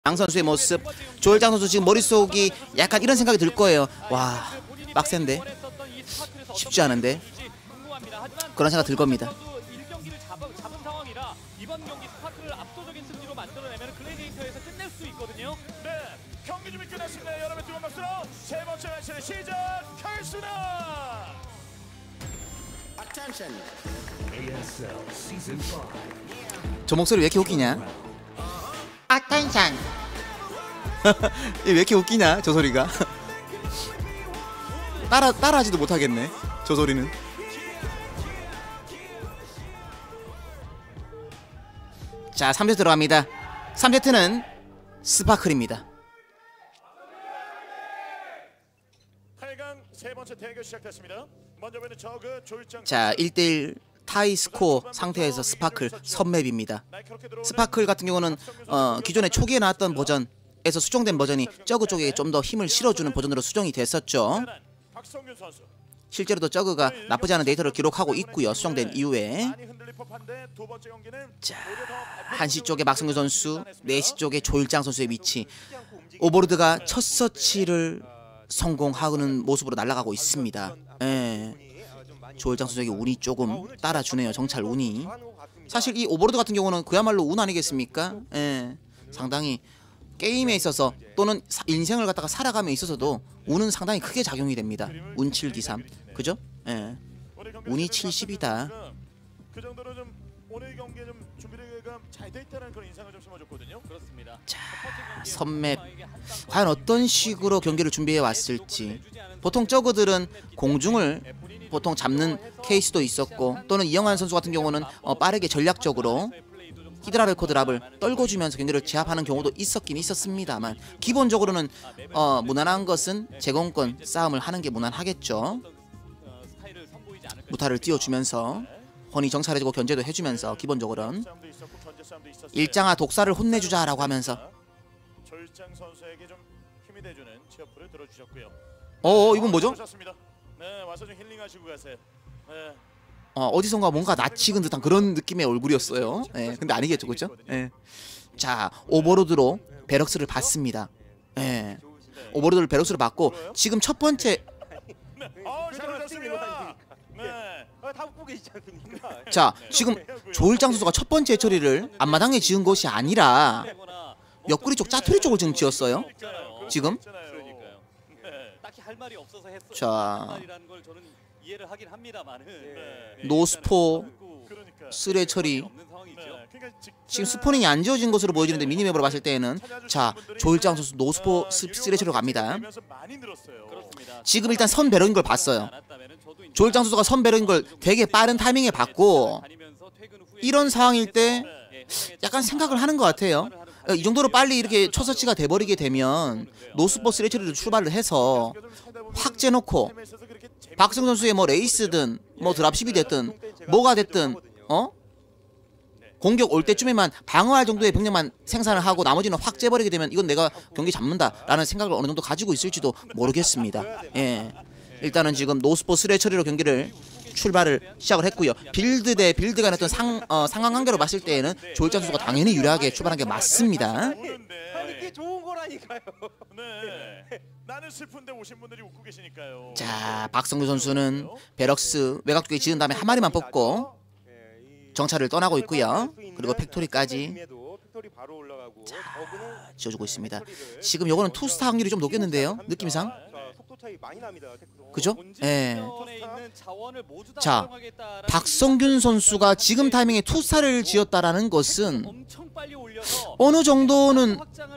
장 선수의 모습, 조일장 선수 지금 머릿속이 약간 이런 생각이 들 거예요. 와, 빡센데, 쉽지 않은데, 그런 생각 들 겁니다. 이번 경기 스파크를 압도적인 승리로 만들어내면 글래디에이터에서 끝낼 수 있거든요. 네, 경기 준비 끝났습니다. 여러분 뜨거운 박수로 세 번째 매치를 시작하겠습니다. 저 목소리 왜 이렇게 웃기냐? attention. 왜 이렇게 웃기냐? 저 소리가. 따라하지도 못하겠네. 저 소리는. 자, 3세트 들어갑니다. 3세트는 스파클입니다. 8강 세 번째 대결 시작됐습니다. 먼저 보는 저그 조일장. 자, 1대1 타이 스코어 상태에서 스파클 선맵입니다. 스파클 같은 경우는 기존에 초기에 나왔던 버전에서 수정된 버전이 저그 쪽에 좀 더 힘을 실어주는 버전으로 수정이 됐었죠. 박성균 선수. 실제로도 저그가 나쁘지 않은 데이터를 기록하고 있고요. 수정된 이후에. 자, 1시 쪽에 박성균 선수, 4시 쪽에 조일장 선수의 위치. 오버로드가 첫 서치를 성공하는 모습으로 날아가고 있습니다. 예. 조일장 선수에게 운이 조금 따라주네요. 정찰 운이. 사실 이 오버로드 같은 경우는 그야말로 운 아니겠습니까? 예. 상당히 게임에 있어서 또는 인생을 갖다가 살아감에 있어서도 운은 상당히 크게 작용이 됩니다. 운 7기삼. 그죠? 예. 운이 70이다. 그 정도로 좀 오늘 경기에 좀 준비가 잘 돼 있다는 그런 인상을 좀 심어줬거든요. 그렇습니다. 자, 선맵 과연 어떤 식으로 경기를 준비해 왔을지. 보통 저그들은 공중을 보통 잡는 케이스도 있었고, 또는 이영환 선수 같은 경우는 빠르게 전략적으로 히드라벨코 드랍을 떨궈주면서 경기를 제압하는 경우도 있었긴 있었습니다만, 기본적으로는 무난한 것은 제공권 싸움을 하는 게 무난하겠죠. 무타를 띄워주면서 허니 정찰해주고 견제도 해주면서 기본적으로는 일장아 독사를 혼내주자라고 하면서. 조일장 선수에게 좀 힘이 돼주는 치어프를 들어주셨고요. 이건 뭐죠? 네, 와서 좀 힐링하시고 가세요. 네. 어디선가 뭔가 낯익은 듯한 그런 느낌의 얼굴이었어요. 예, 근데 아니겠죠, 그죠? 예. 자, 오버로드로 베럭스를 받습니다. 예. 오버로드를 베럭스로 받고 지금 첫 번째. 잘하셨습니다. 네. 다 웃고 계시지 않습니까? 자, 지금 조일장 선수가 첫 번째 처리를 앞마당에 지은 것이 아니라 옆구리 쪽 짜투리 쪽을 지금 지었어요. 지금. 딱히 할 말이 없어서 했어. 자, 걸 저는 이해를 하긴 합니다만은. 노스포 쓰레 처리. 지금 스포닝이 안 지어진 것으로 보여지는데 미니맵으로 봤을 때에는, 자, 조일장 선수 노스포 쓰레 처리로 갑니다. 지금 일단 선 배럭인 걸 봤어요. 조일장 선수가 선 배럭인 걸 되게 빠른 타이밍에 봤고, 이런 상황일 때 약간 생각을 하는 것 같아요. 이 정도로 빨리 이렇게 첫 서치가 돼버리게 되면 노스포 쓰레 처리로 출발을 해서 확 째놓고 박성 선수의 뭐 레이스든 뭐 드랍십이 됐든 뭐가 됐든 공격 올 때쯤에만 방어할 정도의 병력만 생산을 하고 나머지는 확 째버리게 되면 이건 내가 경기 잡는다라는 생각을 어느 정도 가지고 있을지도 모르겠습니다. 예. 일단은 지금 노스포 쓰레 처리로 경기를 출발을 시작을 했고요. 빌드 대 빌드 간의 어떤 상황 관계로 봤을 때에는 조일장 선수가 당연히 유리하게 출발한 게 맞습니다. 이게 좋은 거라니까요. 네. 나는 슬픈데 오신 분들이 웃고 계시니까요. 자, 박성규 선수는 베럭스 외곽 쪽에 지은 다음에 한 마리만 뽑고 정찰을 떠나고 있고요. 그리고 팩토리까지 자, 지어주고 있습니다. 지금 요거는 투스타 확률이 좀 높겠는데요, 느낌상. 그죠? 예. 자, 박성균 선수가 지금 타이밍에 투스타를 지었다라는 것은 어느 정도는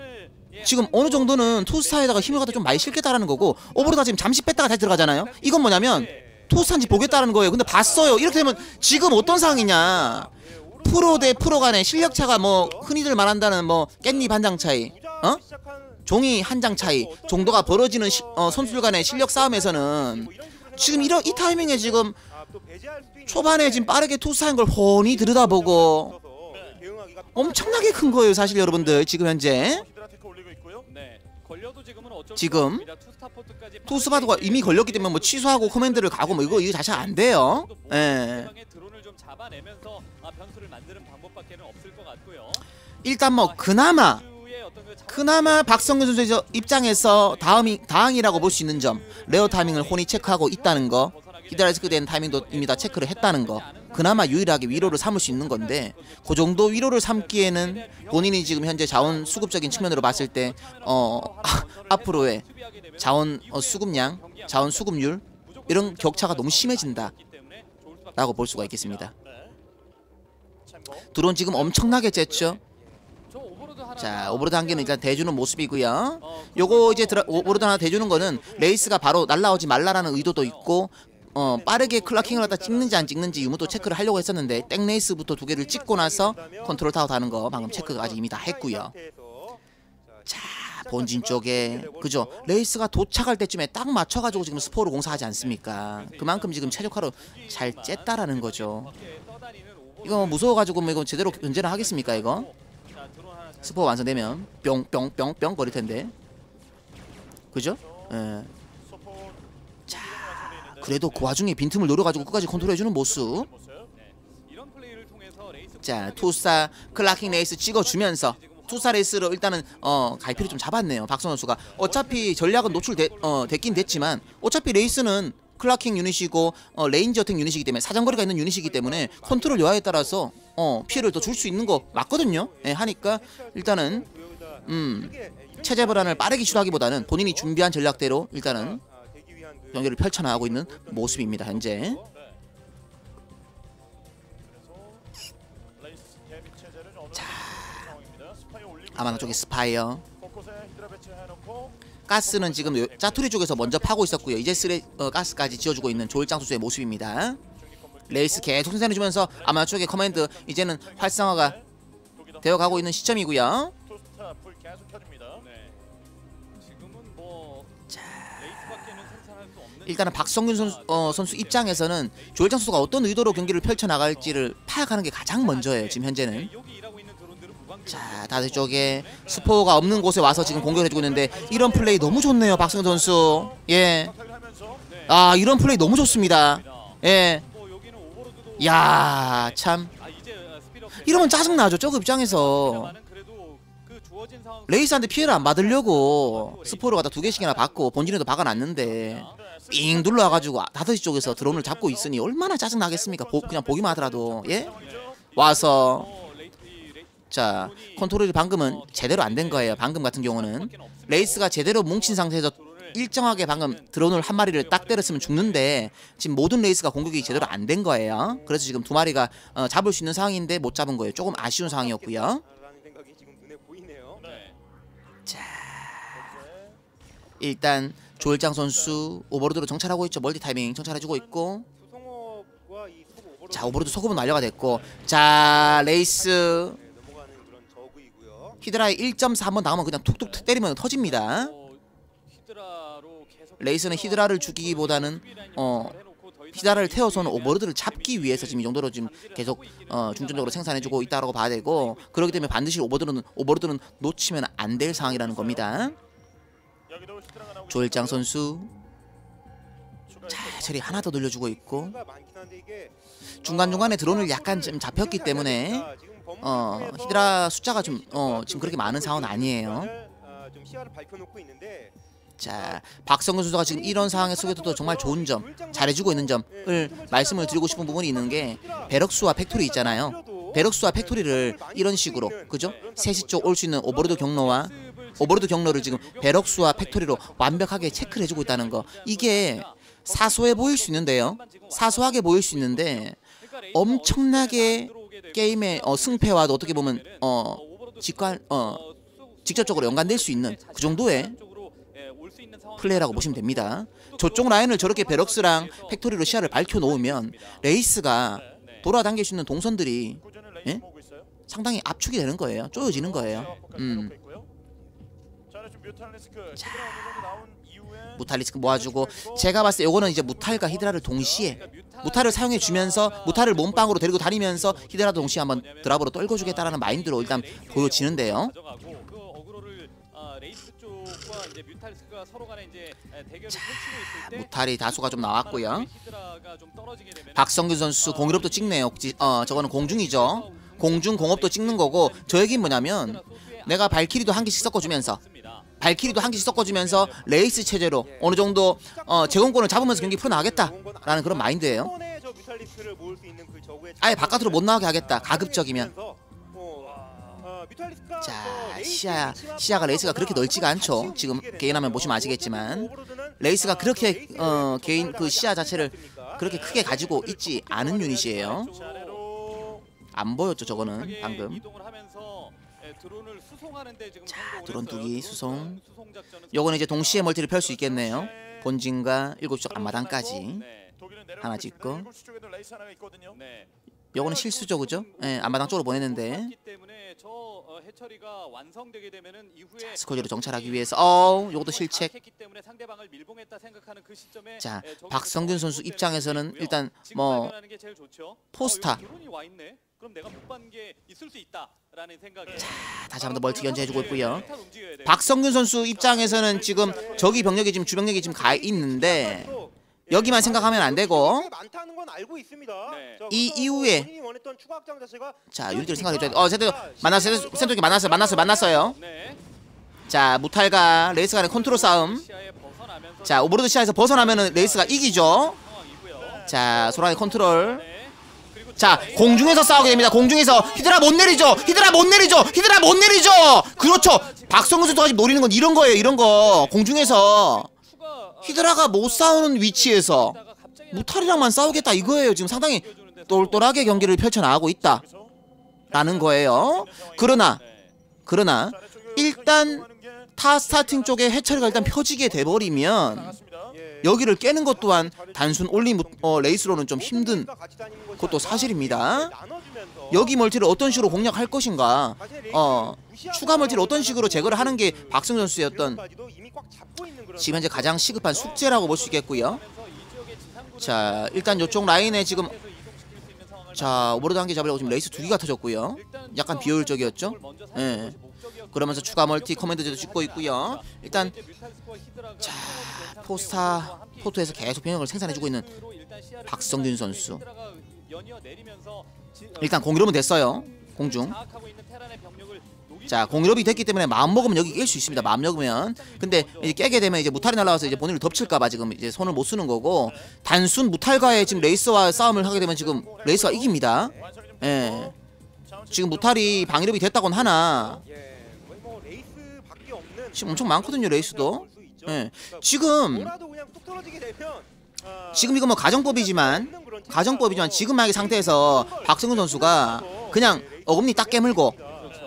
투스타에다가 힘을 갖다 좀 많이 실겠다라는 거고, 오버로드가 지금 잠시 뺐다가 다시 들어가잖아요. 이건 뭐냐면 투스타인지 보겠다라는 거예요. 근데 봤어요. 이렇게 되면 지금 어떤 상황이냐, 프로 대 프로 간의 실력 차가 뭐 흔히들 말한다는 뭐 깻잎 한 장 차이, 종이 한 장 차이 정도가 벌어지는 선수들 간의 실력 싸움에서는 지금 이 타이밍에 지금 초반에 지금 빠르게 투스타인 걸 훤히 들여다보고 엄청나게 큰 거예요, 사실 여러분들. 지금 현재 지금 투스바도가 이미 걸렸기 때문에 뭐 취소하고 코맨드를 가고 뭐 이거 자체가 안 돼요. 예. 일단 뭐 그나마 그나마 박성균 선수의 입장에서 다행이라고 볼 수 있는 점, 레어 타이밍을 혼이 체크하고 있다는 거, 히드라리스크 된 타이밍도 이미 다 체크를 했다는 거, 그나마 유일하게 위로를 삼을 수 있는 건데, 그 정도 위로를 삼기에는 본인이 지금 현재 자원 수급적인 측면으로 봤을 때 앞으로의 자원 수급량, 자원 수급률 이런 격차가 너무 심해진다 라고 볼 수가 있겠습니다. 드론 지금 엄청나게 쨌죠. 자, 오버로드 한 개는 일단 대주는 모습이고요. 요거 이제 오버로드 하나 대주는 거는 레이스가 바로 날라오지 말라라는 의도도 있고, 빠르게 클라킹을 갖다 찍는지 안 찍는지 유무도 체크를 하려고 했었는데, 땡 레이스부터 두 개를 찍고 나서 컨트롤 타워 다는 거 방금 체크까지 이미 다 했고요. 자, 본진 쪽에 그죠, 레이스가 도착할 때쯤에 딱 맞춰가지고 지금 스포로 공사하지 않습니까? 그만큼 지금 최적화로 잘 쨌다라는 거죠. 이거 무서워가지고 뭐 이거 제대로 견제를 하겠습니까? 이거 스포 완성되면 뿅뿅뿅뿅 거릴 텐데, 그죠? 예. 자, 그래도 그 와중에 빈틈을 노려가지고 끝까지 컨트롤해주는 모습. 자, 투사 클라킹 레이스 찍어주면서 투사 레이스로 일단은 갈피를 좀 잡았네요, 박선 선수가. 어차피 전략은 됐긴 됐지만 어차피 레이스는 클라킹 유닛이고 레인지 어택 유닛이기 때문에, 사정거리가 있는 유닛이기 때문에 컨트롤 여하에 따라서 피해를 더 줄 수 있는 거 맞거든요. 예, 하니까 일단은 체제 불안을 빠르게 시도하기보다는 본인이 준비한 전략대로 일단은 경기를 펼쳐나가고 있는 모습입니다, 현재. 자, 아마나 쪽에 스파이어. 가스는 지금 짜투리 쪽에서 먼저 파고 있었고요. 이제 가스까지 지어주고 있는 조일장 선수의 모습입니다. 레이스 계속 생산해주면서 아마나 쪽의 커맨드 이제는 활성화가 되어가고 있는 시점이고요. 자, 일단은 박성균 선수 입장에서는 조일장 선수가 어떤 의도로 경기를 펼쳐나갈지를 파악하는 게 가장 먼저예요, 지금 현재는. 자, 다들 쪽에 스포가 없는 곳에 와서 지금 공격해주고 있는데, 이런 플레이 너무 좋네요, 박성균 선수. 예, 아, 이런 플레이 너무 좋습니다. 예, 야, 참 이러면 짜증나죠, 저그 입장에서. 레이스한테 피해를 안 받으려고 스포를 갖다 2개씩이나 받고 본진에도 박아놨는데 삥 눌러와가지고 5시 쪽에서 드론을 잡고 있으니 얼마나 짜증나겠습니까? 그냥 보기만 하더라도. 예, 와서 자, 컨트롤이 방금은 제대로 안 된 거예요. 방금 같은 경우는 레이스가 제대로 뭉친 상태에서 일정하게 방금 드론을 한 마리를 딱 때렸으면 죽는데, 지금 모든 레이스가 공격이 제대로 안 된 거예요. 그래서 지금 2마리가 잡을 수 있는 상황인데 못 잡은 거예요. 조금 아쉬운 상황이었고요. 자, 일단 조일장 선수 오버로드로 정찰하고 있죠. 멀티 타이밍 정찰해주고 있고. 자, 오버로드 소금은 완료가 됐고. 자, 레이스 히드라에 1.4 한번 나오면 그냥 툭툭 때리면 터집니다. 레이스는 히드라를 죽이기보다는 히드라를 태워서는 오버로드를 잡기 위해서 지금 이 정도로 지금 계속 중점적으로 생산해주고 있다고 봐야 되고, 그렇기 때문에 반드시 오버로드는 놓치면 안 될 상황이라는 겁니다. 조일장 선수 자, 처리 하나 더 늘려주고 있고, 중간중간에 드론을 약간 좀 잡혔기 때문에 히드라 숫자가 좀 지금 그렇게 많은 상황은 아니에요. 자, 박성근 선수가 지금 이런 상황 속에서도 정말 좋은 점, 잘해주고 있는 점을 말씀을 드리고 싶은 부분이 있는 게, 베럭스와 팩토리 있잖아요. 베럭스와 팩토리를 이런 식으로, 그죠? 3시 쪽 올 수 있는 오버로드 경로를 지금 베럭스와 팩토리로 완벽하게 체크를 해주고 있다는 거, 이게 사소해 보일 수 있는데요, 사소하게 보일 수 있는데 엄청나게 게임의 승패와도 어떻게 보면 직접적으로 연관될 수 있는 그 정도의 플레이라고 보시면 됩니다. 저쪽 라인을 저렇게 베럭스랑 팩토리로 시야를 밝혀놓으면 레이스가 돌아다닐 수 있는 동선들이, 예? 상당히 압축이 되는 거예요. 쪼여지는 거예요. 자, 무탈리스크 모아주고, 제가 봤을 때 요거는 이제 무탈과 히드라를 동시에 무탈을 사용해주면서 무탈을 몸빵으로 데리고 다니면서 히드라도 동시에 한번 드랍으로 떨궈주겠다라는 마인드로 일단 보여지는데요. 자, 무탈이 다수가 좀 나왔고요. 박성균 선수 공일업도 찍네요. 저거는 공중이죠. 공중 공업도 찍는 거고, 저 얘기는 뭐냐면 내가 발키리도 한 개씩 섞어주면서 레이스 체제로 어느 정도 제공권을 잡으면서 경기 풀어나가겠다라는 그런 마인드예요. 아예 바깥으로 못 나가게 하겠다. 가급적이면. 자, 시야가 레이스가 그렇게 넓지가 않죠. 지금 개인화면 보시면 아시겠지만 레이스가 그렇게 개인 그 시야 자체를 그렇게 크게 가지고 있지 않은 유닛이에요. 안 보였죠 저거는 방금. 자, 드론 두기 수송. 요거는 이제 동시에 멀티를 펼 수 있겠네요. 본진과 7시 쪽 앞마당까지 하나 짓고. 요거는 실수죠, 그죠? 예, 앞마당 쪽으로 보냈는데. 자, 스쿼지로 정찰하기 위해서 요것도 실책. 자, 박성균 선수 입장에서는 일단 뭐 포스타. 자, 다시 한번 더 멀티 견제해주고 있고요. 박성균 선수 입장에서는 지금 저기 병력이 지금 주병력이 지금 가 있는데 여기만 생각하면 안 되고 이 이후에 자 유닛들 생각해줘야 돼. 만났어요. 자, 무탈과 레이스 간의 컨트롤 싸움. 자, 오버로드 시야에서 벗어나면은 레이스가 이기죠. 자, 소란의 컨트롤. 자, 공중에서 싸우게 됩니다. 공중에서 히드라 못 내리죠. 그렇죠. 박성근 선수가 지금 노리는 건 이런 거예요. 이런 거. 공중에서 히드라가 못 싸우는 위치에서 무탈이랑만 싸우겠다 이거예요. 지금 상당히 똘똘하게 경기를 펼쳐나가고 있다 라는 거예요. 그러나 일단 타 스타팅 쪽에 해처리가 일단 펴지게 돼버리면 여기를 깨는 것 또한 단순 올리 레이스로는 좀 힘든 것도 사실입니다. 여기 멀티를 어떤 식으로 공략할 것인가, 추가 멀티를 어떤 식으로 제거를 하는 게 박승우 선수의 어떤 지금 현재 가장 시급한 숙제라고 볼 수 있겠고요. 자, 일단 이쪽 라인에 지금 자, 오버로드 한 개 잡으려고 지금 레이스 2개가 터졌고요. 약간 비효율적이었죠. 예. 그러면서 추가 멀티 커맨드제도 찍고 있고요. 일단 자, 포트에서 계속 병력을 생산해주고 있는 박성균 선수. 일단 공일업은 됐어요. 공중. 자, 공일업이 됐기 때문에 마음먹으면 여기 깰 수 있습니다. 마음 먹으면. 근데 이제 깨게 되면 이제 무탈이 날라와서 이제 본인을 덮칠까봐 지금 이제 손을 못 쓰는 거고, 단순 무탈과의 지금 레이스와 싸움을 하게 되면 지금 레이스가 이깁니다. 예. 지금 무탈이 방일업이 됐다곤 하나 지금 엄청 많거든요, 레이스도. 예. 지금 이거 뭐 가정법이지만 지금 만약에 상태에서 박성근 선수가 그냥 어금니 딱 깨물고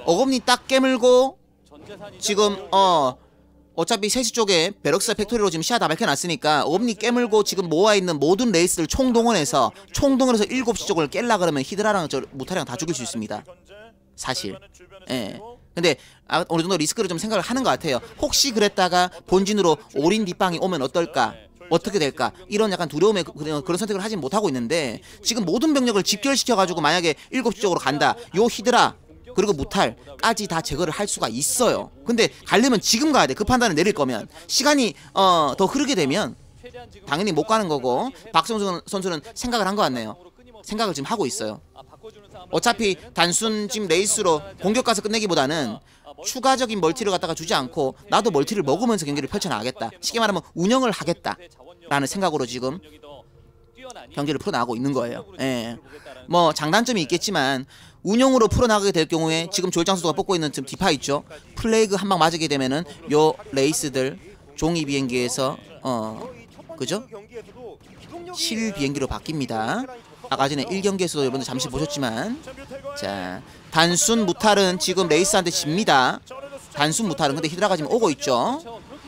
지금 어차피 3시 쪽에 베럭스 팩토리로 지금 시야 다 밝혀놨으니까 어금니 깨물고 지금 모아있는 모든 레이스를 총동원해서 7시 쪽을 깰라 그러면 히드라랑 저 무탈이랑 다 죽일 수 있습니다, 사실. 예. 근데 어느 정도 리스크를 좀 생각을 하는 것 같아요. 혹시 그랬다가 본진으로 올인 뒷방이 오면 어떨까, 어떻게 될까, 이런 약간 두려움의 그런 선택을 하진 못하고 있는데, 지금 모든 병력을 집결시켜가지고 만약에 7시 쪽으로 간다, 요 히드라 그리고 무탈까지 다 제거를 할 수가 있어요. 근데 가려면 지금 가야 돼. 그 판단을 내릴 거면. 시간이 더 흐르게 되면 당연히 못 가는 거고, 박성준 선수는 생각을 한 것 같네요. 생각을 지금 하고 있어요. 어차피 단순 지금 레이스로 공격 가서 끝내기보다는 추가적인 멀티를 갖다가 주지 않고 나도 멀티를 먹으면서 경기를 펼쳐나가겠다, 쉽게 말하면 운영을 하겠다 라는 생각으로 지금 경기를 풀어나가고 있는 거예요. 예. 뭐 장단점이 있겠지만 운영으로 풀어나가게 될 경우에 지금 조일장 선수가 뽑고 있는 지금 디파 있죠. 플레이그 한 방 맞게 되면은 요 레이스들 종이 비행기에서 그죠? 실 비행기로 바뀝니다. 아까 전에 1경기에서도 여러분들 잠시 보셨지만, 자, 단순 무탈은 지금 레이스한테 집니다. 단순 무탈은. 근데 히드라가 지금 오고 있죠.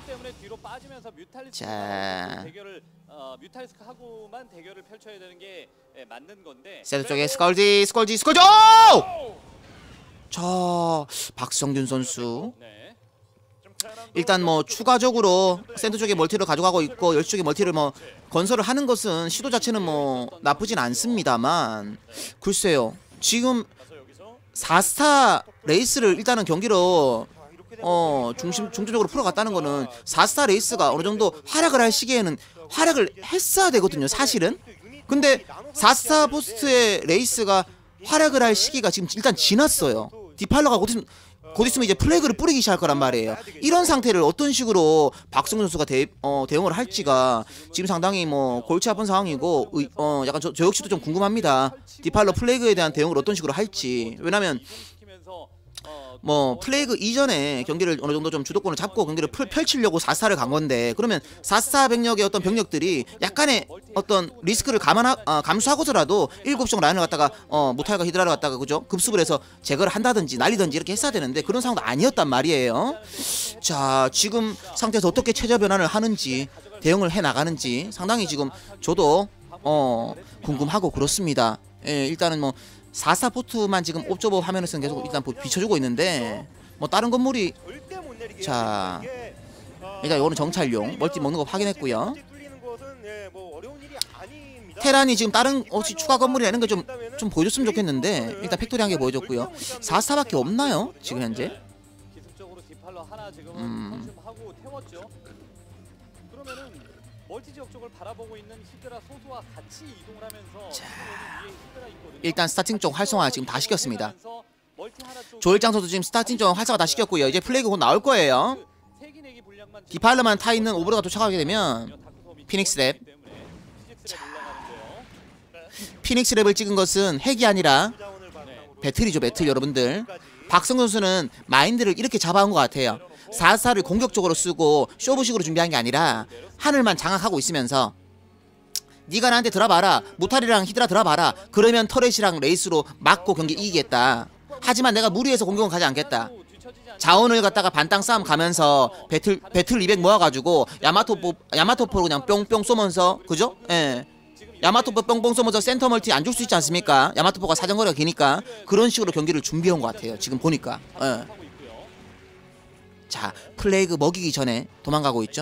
자, 뮤탈스크하고만 대결을 펼쳐야 되는 게 맞는 건데. 세트 쪽에 스컬지. 자, 박성균 선수. 일단 뭐 추가적으로 센터 쪽에 멀티를 가져가고 있고 10시 쪽에 멀티를 뭐 건설을 하는 것은 시도 자체는 뭐 나쁘진 않습니다만, 글쎄요, 지금 4스타 레이스를 일단은 경기로 중점적으로 풀어갔다는 거는 4스타 레이스가 어느 정도 활약을 할 시기에는 활약을 했어야 되거든요, 사실은. 근데 4스타 포스트의 레이스가 활약을 할 시기가 지금 일단 지났어요. 디팔러가 곧 있으면 이제 플래그를 뿌리기 시작할 거란 말이에요. 이런 상태를 어떤 식으로 박성준 선수가 대응을 할지가 지금 상당히 뭐 골치 아픈 상황이고 약간 저 역시도 좀 궁금합니다. 디팔러 플래그에 대한 대응을 어떤 식으로 할지. 왜냐면 뭐 플레이그 이전에 경기를 어느 정도 좀 주도권을 잡고 경기를 펼치려고 4-4를 간 건데, 그러면 4-4 병력의 어떤 병력들이 약간의 어떤 리스크를 감수하고서라도 7시 라인을 갖다가 모탈과 히드라를 갖다가 그죠 급습을 해서 제거를 한다든지 날리든지 이렇게 했어야 되는데 그런 상황도 아니었단 말이에요. 자, 지금 상태에서 어떻게 체제 변환을 하는지 대응을 해 나가는지 상당히 지금 저도 궁금하고 그렇습니다. 예, 일단은 뭐 4-4 포트만 지금 옵저버 화면에서는 계속 일단 비춰주고 있는데 뭐 다른 건물이, 자 일단 이거는 정찰용 멀티 먹는 거 확인했고요. 테란이 지금 다른 혹시 추가 건물이 내는 거 좀 보여줬으면 좋겠는데 일단 팩토리 한 개 보여줬고요. 4-4밖에 없나요 지금 현재? 기습적으로 디팔러 하나 지금은 하고 태웠죠. 그러면은 멀티 지역 쪽을 바라보고 있는 히드라 소수와 같이 이동을 하면서 위에 히드라 있거든요. 일단 스타팅 쪽 활성화 지금 다 시켰습니다. 조일장 선수 지금 스타팅 쪽 활성화 다 시켰고요. 이제 플레이그 곧 나올 거예요. 디팔러만 타 있는 오버로드가 도착하게 되면 피닉스 랩. 피닉스 랩을 찍은 것은 핵이 아니라 배틀이죠, 배틀. 여러분들, 박성준 선수는 마인드를 이렇게 잡아온 것 같아요. 4-4를 공격적으로 쓰고 쇼부식으로 준비한 게 아니라 하늘만 장악하고 있으면서 네가 나한테 들어봐라, 무탈이랑 히드라 들어봐라, 그러면 터렛이랑 레이스로 막고 경기 이기겠다. 하지만 내가 무리해서 공격은 가지 않겠다. 자원을 갖다가 반땅 싸움 가면서 배틀 200 모아가지고 야마토포로 그냥 뿅뿅 쏘면서, 그죠? 예. 야마토포 뻥뻥 쏘면서 센터 멀티 안 줄 수 있지 않습니까? 야마토포가 사정거리가 기니까 그런 식으로 경기를 준비해온 것 같아요. 지금 보니까. 예. 자, 플레이그 먹이기 전에 도망가고 있죠.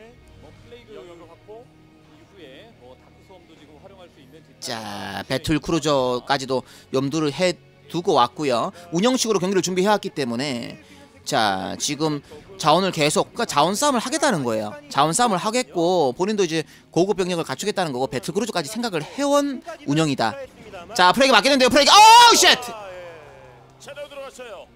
자, 배틀 크루저까지도 염두를 해두고 왔고요. 운영식으로 경기를 준비해왔기 때문에 자, 지금 자원을 계속, 그러니까 자원 싸움을 하겠다는 거예요. 자원 싸움을 하겠고 본인도 이제 고급 병력을 갖추겠다는 거고 배틀 크루저까지 생각을 해온 운영이다. 자, 플레이그 맞겠는데요. 플레이그, 오우 쉣! 제대로 들어갔어요.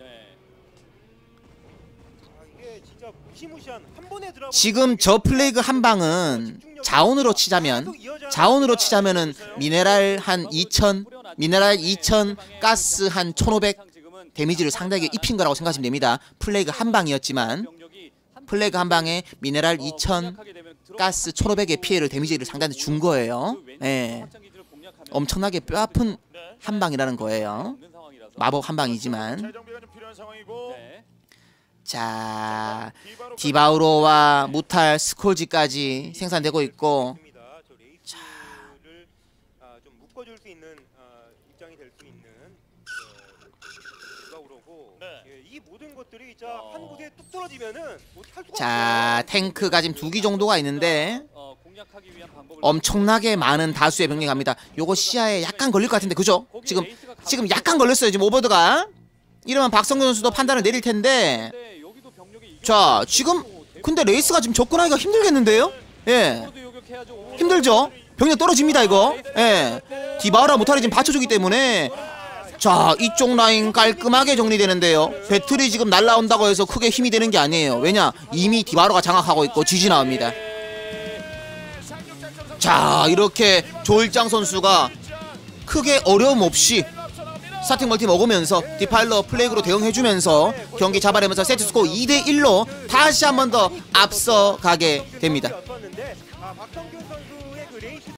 지금 저 플레이그 한 방은 자원으로 치자면은 미네랄 한 2000, 미네랄 2000, 가스 한 1500 데미지를 상대에게 입힌 거라고 생각하시면 됩니다. 플레이그 한 방이었지만 플레이그 한 방에 미네랄 2000, 가스 1500의 피해를 데미지를 상대한테 준 거예요. 예. 엄청나게 뼈아픈 한 방이라는 거예요. 마법 한 방이지만. 자, 디바우로와 무탈 스콜지까지 생산되고 있고, 자, 좀 묶어줄 수 있는 입장이 될 수 있는 디바우로고, 이 모든 것들이 한 곳에 뚝 떨어지면은 할 수가 자, 탱크가 지금 2기 정도가 있는데 엄청나게 많은 다수의 병력이 갑니다. 요거 시야에 약간 걸릴 것 같은데, 그죠? 지금 약간 걸렸어요. 지금 오버드가. 이러면 박성균 선수도 판단을 내릴 텐데. 자, 지금 근데 레이스가 지금 접근하기가 힘들겠는데요? 예, 힘들죠? 병력 떨어집니다 이거. 예, 디바우라 무탈이 지금 받쳐주기 때문에. 자, 이쪽 라인 깔끔하게 정리되는데요. 배틀이 지금 날라온다고 해서 크게 힘이 되는 게 아니에요. 왜냐, 이미 디바우라가 장악하고 있고 지지 나옵니다. 자, 이렇게 조일장 선수가 크게 어려움 없이 스타팅 멀티 먹으면서 디파일러 플레이그로 대응해주면서 경기 잡아내면서 세트스코어 2대1로 다시 한 번 더 앞서가게 됩니다.